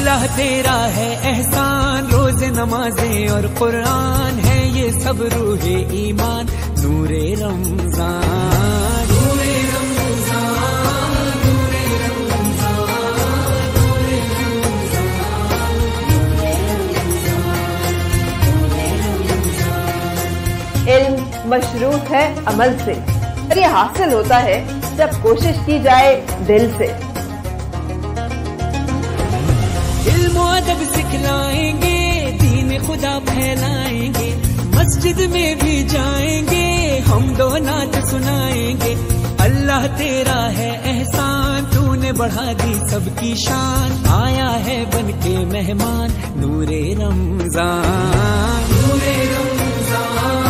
اللہ تیرا ہے احسان، روز نمازیں اور قرآن ہے یہ سب روح ایمان، نور رمضان نور رمضان نور رمضان نور رمضان۔ علم مشروط ہے عمل سے، اور یہ حاصل ہوتا ہے جب کوشش کی جائے دل سے۔ علم و ادب سکھلائیں گے، دین خدا پھیلائیں گے، مسجد میں بھی جائیں گے، ہم دو نعت سنائیں گے۔ اللہ تیرا ہے احسان، تو نے بڑھا دی سب کی شان، آیا ہے بن کے مہمان، نور رمضان نور رمضان